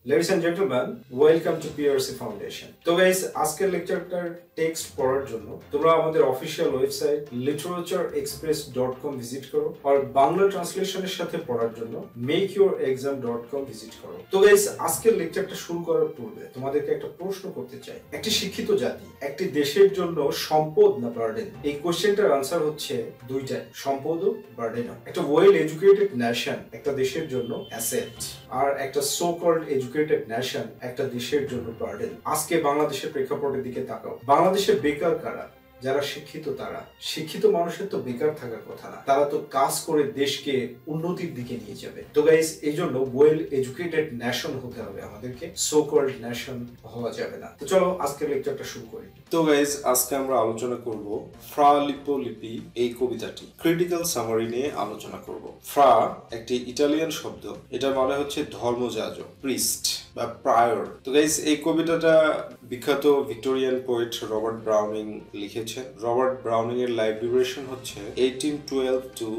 Ladies and gentlemen, welcome to PRC Foundation. তো guys আজকের লেকচারটার টেক্সট পড়ার জন্য তোমরা আমাদের অফিশিয়াল ওয়েবসাইট literaturexpress.com ভিজিট করো আর বাংলা ট্রান্সলেশনের সাথে পড়ার জন্য makeyourexam.com ভিজিট করো। তো গাইস আজকের লেকচারটা শুরু করার পূর্বে তোমাদেরকে একটা প্রশ্ন করতে চাই। একটি শিক্ষিত জাতি একটি দেশের জন্য সম্পদ না বার্ডেন? এই কোশ্চেনটার আনসার হচ্ছে দুইটাই, সম্পদ ও বার্ডেন। একটা ওয়েল এডুকেটেড নেশন একটা দেশের জন্য অ্যাসেট, আর একটা সো কল্ড এডুকেটেড নেশন একটা দেশের জন্য বার্ডেন। আজকে বাংলাদেশের প্রেক্ষাপটের দিকে তাকাও। বাংলাদেশে বেকার কারা? যারা শিক্ষিত তারা। শিক্ষিত মানুষের তো বেকার থাকার কথা না, তারা তো কাজ করে দেশকে উন্নতির দিকে নিয়ে যাবে। তো গাইস এই জন্য ওয়েল এডুকেটেড নেশন হতে হবে আমাদেরকে, সো কল্ড নেশন হওয়া যাবে না। তো চলো আজকের লেকচারটা শুরু করি। তো গাইস আজকে আমরা আলোচনা করব ফ্রা লিপো লিপি এই কবিতাটি ক্রিটিক্যাল সামারি নিয়ে আলোচনা করব। ফ্রা একটি ইটালিয়ান শব্দ, এটা মানে হচ্ছে ধর্মযাজক, প্রিস্ট বা প্রায়র। তো গাইস এই কবিতাটা বিখ্যাত ভিক্টোরিয়ান পোয়েট রবার্ট ব্রাউনিং লিখেছেন। রবার্ট ব্রাউনিং এর লাইফ ডিউরেশন হচ্ছে 1812 to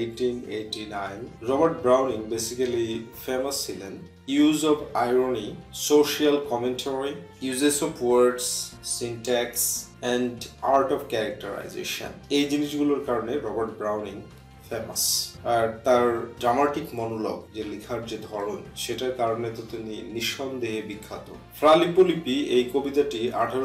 1889। রবার্ট ব্রাউনিং বেসিক্যালি ফেমাস ছিলেন use of irony, social commentary, uses of words, syntax and art of characterization। এই জিনিসগুলোর কারণে রবার্ট ব্রাউনিং ফেমাস। আর তার ড্রামাটিক মনোলগ যে লেখার যে ধরন, সেটার কারণে তো তিনি নিঃসন্দেহে বিখ্যাত। ফ্রা লিপো লিপি এই কবিতাটি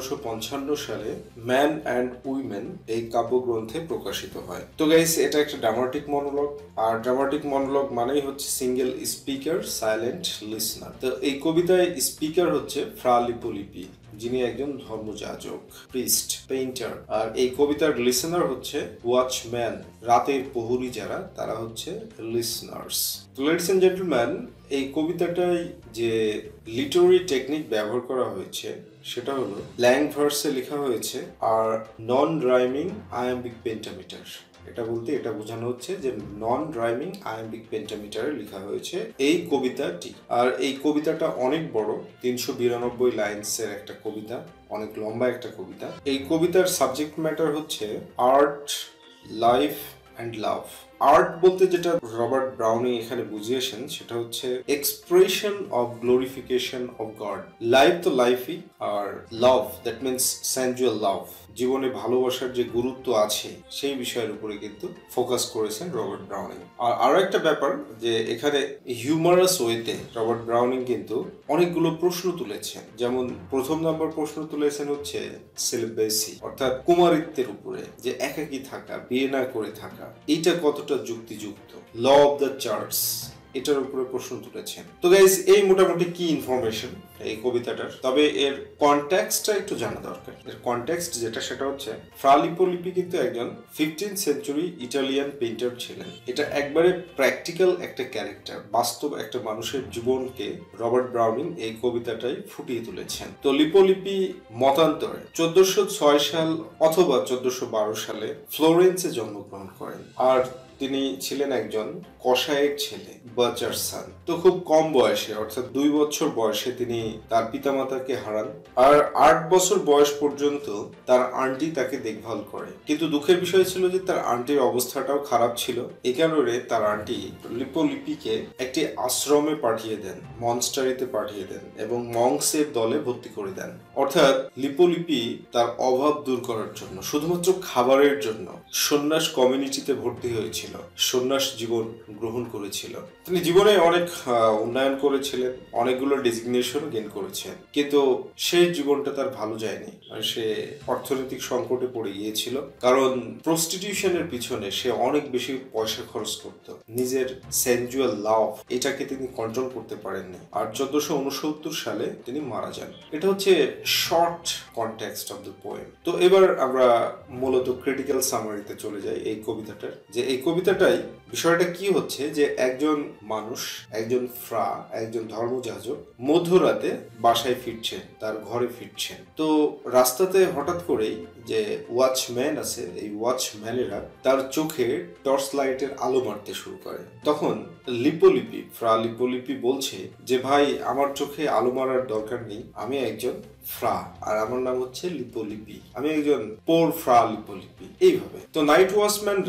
1855 সালে ম্যান অ্যান্ড উইমেন এই কাব্যগ্রন্থে প্রকাশিত হয়। তো গাইস এটা একটা ড্রামাটিক মনোলগ, আর ড্রামাটিক মনোলগ মানেই হচ্ছে সিঙ্গেল স্পিকার, সাইলেন্ট লিসনার। তো এই কবিতায় স্পিকার হচ্ছে ফ্রা লিপো লিপি, যিনি একজন ধর্মযাজক, প্রিস্ট, পেইন্টার। আর এই কবিতার লিসনার হচ্ছে ওয়াচম্যান, রাতের প্রহরী যারা, তারা হচ্ছে লিসনার্স। তো লেডিস এন্ড জেন্টলম্যান, এই কবিতাটায় যে লিটারি টেকনিক ব্যবহার করা হয়েছে সেটা হলো ল্যাং ভার্সে লেখা হয়েছে আর নন রাইমিং আয়াম্বিক পেন্টামিটার। এটা বলতে এটা বোঝানো হচ্ছে যে নন রাইমিং আয়াম্বিক পেন্টামিটারে লেখা হয়েছে এই কবিতাটি। আর এই কবিতাটা অনেক বড়, 392 লাইনসের একটা কবিতা, অনেক লম্বা একটা কবিতা। এই কবিতার সাবজেক্ট ম্যাটার হচ্ছে art, life and love. Art বলতে যেটা রবার্ট ব্রাউনিং এখানে বুঝিয়েছেন সেটা হচ্ছে expression of glorification of God. Life তো লাইফই, আর লাভ দ্যাট মিনস সেনজুয়াল লাভ, জীবনে ভালোবাসার যে গুরুত্ব আছে সেই বিষয়ের উপরে কিন্তু ফোকাস করেছেন রবার্ট ব্রাউনিং। আর আরো একটা ব্যাপার যে এখানে হিউমারাস ওয়েতে রবার্ট ব্রাউনিং কিন্তু অনেকগুলো প্রশ্ন তুলেছেন। যেমন প্রথম নম্বর প্রশ্ন তুলেছেন হচ্ছে সেলিবেসি, অর্থাৎ কুমারিত্বের উপরে, যে একাকী থাকা, বিয়ে না করে থাকা, এইটা কতটা যুক্তিযুক্ত। ল অফ দ্য চার্চ, এটার উপরে প্রশ্ন তুলেছেন। তো গাইস এই মোটামুটি কি ইনফরমেশন এই কবিতাটার। তবে এর কনটেক্সটটা একটু জানা দরকার। এর কনটেক্সট যেটা সেটা হচ্ছে ফ্রা লিপো লিপি কিন্তু একজন 15th সেঞ্চুরি ইটালিয়ান পেইন্টার ছিলেন। এটা একবারে প্র্যাকটিক্যাল একটা ক্যারেক্টার, বাস্তব একটা মানুষের জীবনকে রবার্ট ব্রাউনিং এই কবিতাটাই ফুটিয়ে তুলেছেন। তো লিপো লিপি মতান্তরে 1406 সাল অথবা 1412 সালে ফ্লোরেন্সে জন্মগ্রহণ করেন। আর তিনি ছিলেন একজন কসাইয়ের ছেলে, বাচার সান। তো খুব কম বয়সে, অর্থাৎ 2 বছর বয়সে তিনি তার পিতামাতাকে হারান। আর 8 বছর বয়স পর্যন্ত তার আন্টি তাকে দেখভাল করে। কিন্তু দুঃখের বিষয় ছিল যে তার আন্টির অবস্থাটাও খারাপ ছিল। এই কারণে তার আন্টি লিপো লিপিকে একটি আশ্রমে পাঠিয়ে দেন, মনস্টারিতে পাঠিয়ে দেন এবং মংসের দলে ভর্তি করে দেন। অর্থাৎ লিপো লিপি তার অভাব দূর করার জন্য, শুধুমাত্র খাবারের জন্য সন্ন্যাস কমিউনিটিতে ভর্তি হয়েছিল, সন্ন্যাস জীবন গ্রহণ করেছিল। তিনি জীবনে অনেক উন্নয়ন করেছিলেন, অনেকগুলো ডেজিগনেশন গেইন করেছেন, কিন্তু সেই জীবনটা তার ভালো যায়নি। সে অর্থনৈতিক সংকটে পড়ে গিয়েছিল, কারণ প্রস্টিটিউশনের পিছনে সে অনেক বেশি পয়সা খরচ করত। নিজের সেনজুয়াল লাভ এটাকে তিনি কন্ট্রোল করতে পারেননি। আর 1469 সালে তিনি মারা যান। এটা হচ্ছে short context of the poem. তো এবার আমরা মূলত ক্রিটিক্যাল সামারিতে চলে যাই এই কবিতাটার। যে এই কবিতাটাই বিষয়টা কি হচ্ছে যে একজন মানুষ, একজন ফ্রা, একজন ধর্মযাজক মধ্যরাতে বাসায় ফিরছেন, তার ঘরে ফিরছেন। তো রাস্তাতে হঠাৎ করেই যে ওয়াচম্যান আছে, এই ওয়াচম্যানেরা তার চোখে টর্চ লাইটের আলো মারতে শুরু করে। তখন লিপো লিপি, ফ্রা লিপো লিপি বলছে যে ভাই আমার চোখে আলো মারার দরকার নেই, আমি একজন ফ্রা আর আমার নাম হচ্ছে লিপো লিপি, আমি একজন পোর ফ্রা লিপো লিপি। এইভাবে তো নাইট ওয়াচম্যানরা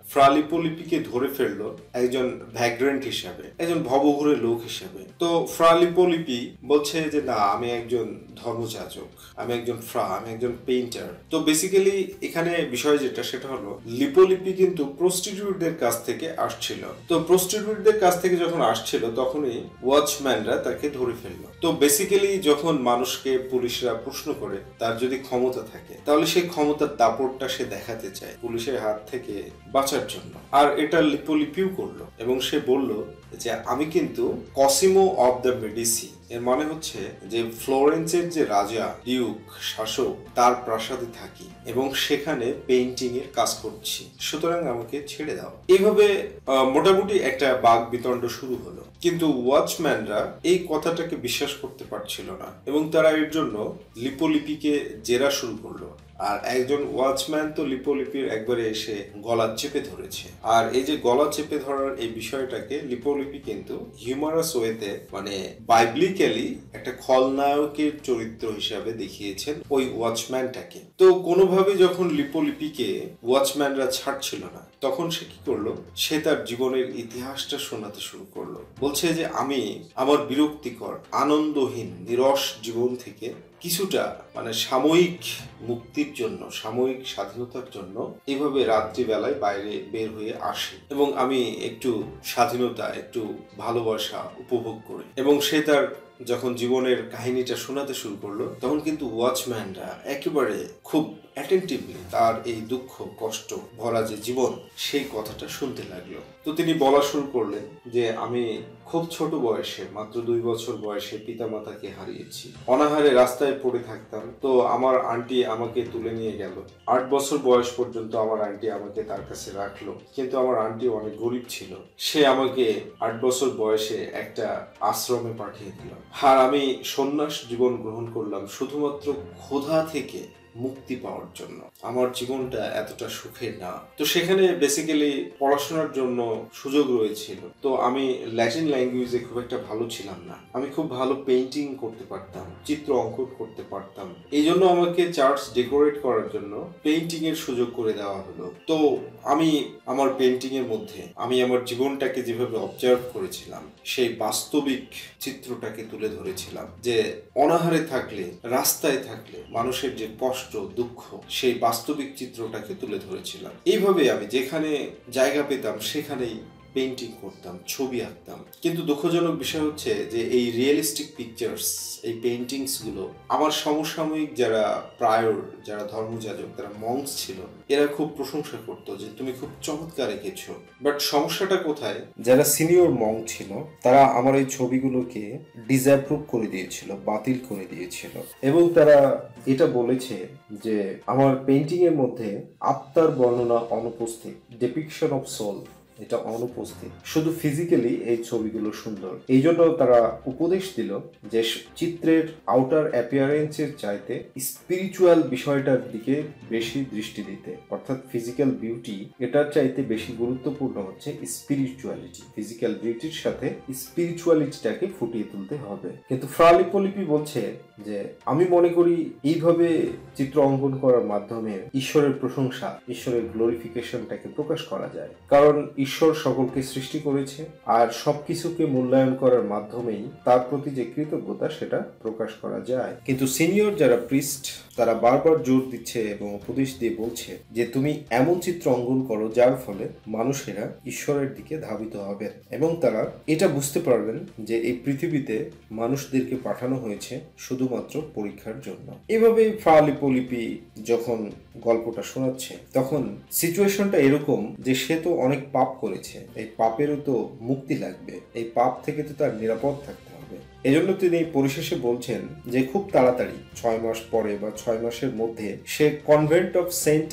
ফ্রা লিপো লিপিকে ধরে ফেললো একজন ভ্যাগ্রেন্ট হিসাবে, একজন ভবঘুরে লোক হিসাবে। তো ফ্রা লিপো লিপি বলছে যে না, আমি একজন ধর্মযাজক, আমি একজন ফ্রা, আমি একজন পেইন্টার। তো বেসিক্যালি এখানে বিষয় যেটা সেটা হলো লিপো লিপি কিন্তু প্রস্টিটিউটদের কাছ থেকে আসছিল। তো প্রস্টিটিউটদের কাছ থেকে যখন আসছিল তখনই ওয়াচম্যানরা তাকে ধরে ফেললো। তো বেসিক্যালি যখন মানুষকে পুলিশরা প্রশ্ন করে তার যদি ক্ষমতা থাকে তাহলে সেই ক্ষমতার দাপটটা সে দেখাতে চায় পুলিশের হাত থেকে বাঁচার জন্য। আর এটা লিপো লিপিও করলো এবং সে বলল যে আমি কিন্তু কসিমো অফ দ্য মেডিসি, এর মানে হচ্ছে যে ফ্লোরেন্সের যে রাজা, ডিউক, শাসক, তার প্রাসাদে থাকি এবং সেখানে পেইন্টিং এর কাজ করছি, সুতরাং আমাকে ছেড়ে দাও। এইভাবে মোটামুটি একটা বাক বিতণ্ড শুরু হলো। কিন্তু ওয়াচম্যানরা এই কথাটাকে বিশ্বাস করতে পারছিল না এবং তারা এর জন্য লিপো লিপিকে জেরা শুরু করলো। আর একজন ওয়াচম্যান তো লিপো লিপির একবারে এসে গলা চেপে ধরেছে। আর এই যে গলা চেপে ধরার এই বিষয়টাকে লিপো লিপি কিন্তু হিউমারাস ওয়েতে, মানে বাইবলিক্যালি একটা খলনায়কের চরিত্র হিসাবে দেখিয়েছেন ওই ওয়াচম্যানটাকে। তো কোনোভাবে যখন লিপো লিপিকে ওয়াচম্যানরা ছাড়ছিল না তখন সে কি করলো, সে তার জীবনের ইতিহাসটা শোনাতে শুরু করলো। বলছে যে আমি আমার বিরক্তিকর, আনন্দহীন, নিরস জীবন থেকে কিছুটা মানে সাময়িক মুক্তির জন্য, সাময়িক স্বাধীনতার জন্য এভাবে রাত্রিবেলায় বাইরে বের হয়ে আসি এবং আমি একটু স্বাধীনতা, একটু ভালোবাসা উপভোগ করি। এবং সে তার যখন জীবনের কাহিনীটা শোনাতে শুরু করলো তখন কিন্তু ওয়াচম্যানরা একেবারে খুব অ্যাটেন্টিভলি তার এই দুঃখ কষ্ট ভরা যে জীবন সেই কথাটা শুনতে লাগলো। তো তিনি বলা শুরু করলেন যে আমি খুব ছোট বয়সে, মাত্র 2 বছর বয়সে পিতামাতাকে হারিয়েছি, অনাহারে রাস্তায় পড়ে থাকতাম। তো আমার আন্টি আমাকে তুলে নিয়ে গেল। 8 বছর বয়স পর্যন্ত আমার আন্টি আমাকে তার কাছে রাখলো, কিন্তু আমার আন্টি অনেক গরিব ছিল। সে আমাকে 8 বছর বয়সে একটা আশ্রমে পাঠিয়ে দিল। আর আমি সন্ন্যাস জীবন গ্রহণ করলাম শুধুমাত্র ক্ষুধা থেকে মুক্তি পাওয়ার জন্য। আমার জীবনটা এতটা সুখের না। তো সেখানে বেসিক্যালি পড়াশোনার জন্য সুযোগ রয়েছিল। তো আমি ল্যাটিন ল্যাঙ্গুয়েজে খুব একটা ভালো ছিলাম না। আমি খুব ভালো পেইন্টিং করতে পারতাম, চিত্র অঙ্কন করতে পারতাম। এই জন্য আমাকে চার্চ ডেকোরেট করার জন্য পেইন্টিং এর সুযোগ করে দেওয়া হলো। তো আমি আমার পেইন্টিং এর মধ্যে আমি আমার জীবনটাকে যেভাবে অবজার্ভ করেছিলাম সেই বাস্তবিক চিত্রটাকে তুলে ধরেছিলাম, যে অনাহারে থাকলে, রাস্তায় থাকলে মানুষের যে কষ্ট, দুঃখ, সেই বাস্তবিক চিত্রটাকে তুলে ধরেছিলাম। এইভাবে আমি যেখানে জায়গা পেতাম সেখানেই পেইন্টিং করতাম, ছবি আঁকতাম। কিন্তু দুঃখজনক বিষয় হচ্ছে যে এই রিয়েলিস্টিক পিকচার্স, এই পেইন্টিংস গুলো আমার সমসাময়িক যারা প্রায়র, যারা ধর্মযাজক, যারা মঙ্কস ছিল, এরা খুব প্রশংসা করতো যে তুমি খুব চমৎকার এঁকেছো। বাট সমস্যাটা কোথায়, যারা সিনিয়র মঙ্ক ছিল তারা আমার এই ছবিগুলোকে ডিসঅ্যাপ্রুভ করে দিয়েছিল, বাতিল করে দিয়েছিল এবং তারা এটা বলেছে যে আমার পেইন্টিং এর মধ্যে আত্মার বর্ণনা অনুপস্থিত, ডিপিকশন অফ সোল এটা অনুপস্থিত, শুধু ফিজিক্যালি এই ছবিগুলো সুন্দর। এই জন্য তারা উপদেশ দিল যে চিত্রের আউটার অ্যাপিয়ারেন্সের চাইতে স্পিরিচুয়াল বিষয়টার দিকে বেশি দৃষ্টি দিতে, অর্থাৎ ফিজিক্যাল বিউটি এটার চাইতে বেশি গুরুত্বপূর্ণ হচ্ছে স্পিরিচুয়ালিটি। ফিজিক্যাল বিউটির সাথে স্পিরিচুয়ালিটিটাকে ফুটিয়ে তুলতে হবে। কিন্তু ফ্রা লিপো লিপি বলছে যে আমি মনে করি এইভাবে চিত্র অঙ্কন করার মাধ্যমে ঈশ্বরের প্রশংসা, ঈশ্বরের গ্লোরিফিকেশনটাকে প্রকাশ করা যায়। কারণ ঈশ্বর সকলকে সৃষ্টি করেছে আর সবকিছুকে মূল্যায়ন করার মাধ্যমেই তার প্রতি যে কৃতজ্ঞতা সেটা প্রকাশ করা যায়। কিন্তু সিনিয়র যারা প্রিস্ট তারা বারবার জোর দিচ্ছে এবং উপদেশ দিয়ে বলছে যে তুমি এমন চিত্র অঙ্কন করো যার ফলে মানুষেরা ঈশ্বরের দিকে ধাবিত হবেন এবং তারা এটা বুঝতে পারবেন যে এই পৃথিবীতে মানুষদেরকে পাঠানো হয়েছে শুধুমাত্র পরীক্ষার জন্য। এভাবে ফ্রা লিপো লিপি যখন গল্পটা শোনাচ্ছে তখন সিচুয়েশনটা এরকম যে সে তো অনেক পাপ করেছে, এই পাপেরও তো মুক্তি লাগবে, এই পাপ থেকে তো তার নিরাপদ থাকতে হবে। এজন্য তিনি পরিশেষে বলছেন যে খুব তাড়াতাড়ি 6 মাস পরে বা 6 মাসের মধ্যে সে কনভেন্ট অফ সেন্ট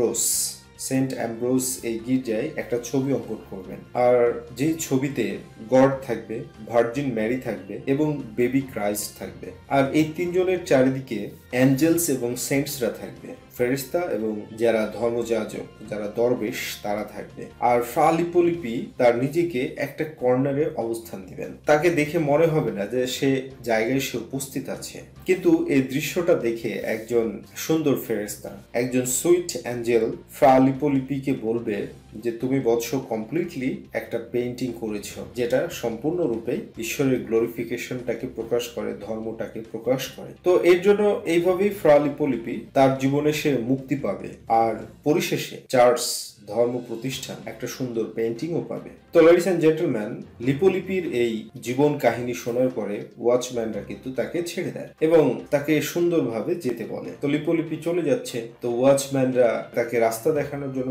অ্যাম্ব্রোস এই গির্জায় একটা ছবি অঙ্কন করবেন। আর যে ছবিতে গড থাকবে, ভার্জিন ম্যারি থাকবে এবং বেবি ক্রাইস্ট থাকবে। আর এই 3 জনের চারিদিকে অ্যাঞ্জেলস এবং সেন্টসরা থাকবে, ফেরেশতা এবং যারা ধর্মযাজক, যারা দরবেশ তারা থাকবে। আর ফ্রা লিপো লিপি তার নিজেকে একটা কর্নারে অবস্থান দিবেন। তাকে দেখে মনে হবে না যে সে জায়গায় সে উপস্থিত আছে, কিন্তু এই দৃশ্যটা দেখে একজন সুন্দর ফেরেশতা, একজন সুইট অ্যাঞ্জেল ফ্রা লিপো লিপিকে বলবে যে তুমি বৎস কমপ্লিটলি একটা পেইন্টিং করেছো যেটা সম্পূর্ণরূপে ঈশ্বরের গ্লোরিফিকেশনটাকে প্রকাশ করে, ধর্মটাকে প্রকাশ করে। তো এর জন্য এইভাবেই ফ্রা লিপো লিপি তার জীবনে সে মুক্তি পাবে, আর পরিশেষে চার্চ ধর্ম প্রতিষ্ঠান একটা সুন্দর পেইন্টিংও পাবে। তো লেডিস এন্ড জেন্টলম্যান, লিপোলিপির এই জীবন কাহিনী শোনার পরে ওয়াচম্যানরা কিন্তু তাকে ছেড়ে দেয় এবং তাকে সুন্দরভাবে যেতে বলে। তো লিপোলিপি চলে যাচ্ছে, তো ওয়াচম্যানরা তাকে রাস্তা দেখানোর জন্য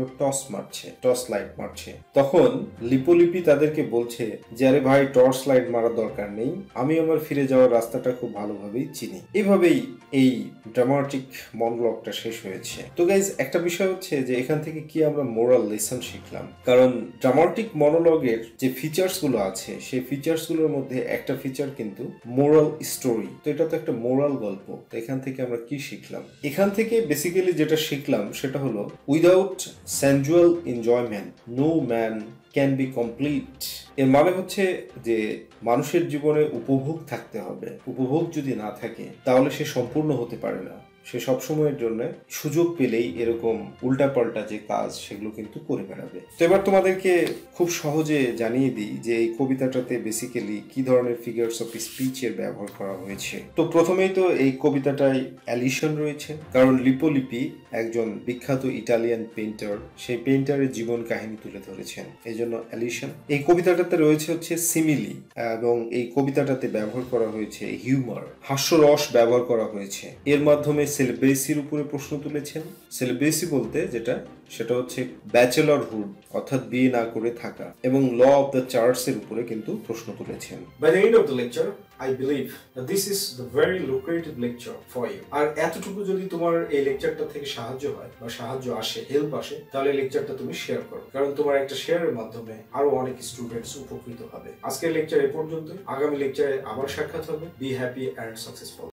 টর্চ লাইট মারছে। তখন লিপোলিপি তাদেরকে বলছে যে আরে ভাই, টর্চ লাইট মারার দরকার নেই, আমি আমার ফিরে যাওয়ার রাস্তাটা খুব ভালোভাবেই চিনি। এভাবেই এই ড্রামাটিক মনোলগটা শেষ হয়েছে। তো গাইজ, একটা বিষয় হচ্ছে যে এখান থেকে কি আমরা মোরাল লেসন শিখলাম, কারণ ড্রামাটিক মনোলগের যে ফিচার্স গুলো আছে সেই ফিচার্স গুলোর মধ্যে একটা ফিচার কিন্তু মোরাল স্টোরি। তো এটা তো একটা মোরাল গল্প। তো এখান থেকে আমরা কি শিখলাম? এখান থেকে বেসিক্যালি যেটা শিখলাম সেটা হলো, without sensual enjoyment no man can be complete. এর মানে হচ্ছে যে মানুষের জীবনে উপভোগ থাকতে হবে। উপভোগ যদি না থাকে তাহলে সে সম্পূর্ণ হতে পারে না। সে সবসময়ের জন্য সুযোগ পেলেই এরকম উল্টাপাল্টা যে কাজ সেগুলো কিন্তু করে বেড়াবে। তো এবার তোমাদেরকে খুব সহজে জানিয়ে দিই যে এই কবিতাটাতে বেসিক্যালি কি ধরনের ফিগার্স অফ স্পিচের ব্যবহার করা হয়েছে। তো প্রথমেই তো এই কবিতাটায় অ্যালিশন রয়েছে, কারণ লিপোলিপি একজন বিখ্যাত ইটালিয়ান পেইন্টার, সেই পেইন্টারের জীবন কাহিনী তুলে ধরেছেন, এই জন্য অ্যালিশন। এই কবিতাটাতে রয়েছে হচ্ছে সিমিলি, এবং এই কবিতাটাতে ব্যবহার করা হয়েছে হিউমার, হাস্যরস ব্যবহার করা হয়েছে। এর মাধ্যমে সেলিব্রেসির উপরে প্রশ্ন তুলেছেন। সেলিব্রেসি বলতে যেটা, সেটা হচ্ছে ব্যাচেলরহুড, অর্থাৎ বিয়ে না করে থাকা, এবং ল অফ দ্য চার্চের উপরে কিন্তু প্রশ্ন তুলেছেন। By the end of the lecture, I believe that this is the very lucrative lecture for you. আর এতটুকু যদি তোমার এই লেকচারটা থেকে সাহায্য হয় বা সাহায্য আসে, হেল্প আসে, তাহলে লেকচারটা তুমি শেয়ার করো, কারণ তোমার একটা শেয়ারের মাধ্যমে আরো অনেক স্টুডেন্টস উপকৃত হবে। আজকের লেকচার এ পর্যন্ত, আগামী লেকচারে আবার সাক্ষাৎ হবে। Be happy and successful.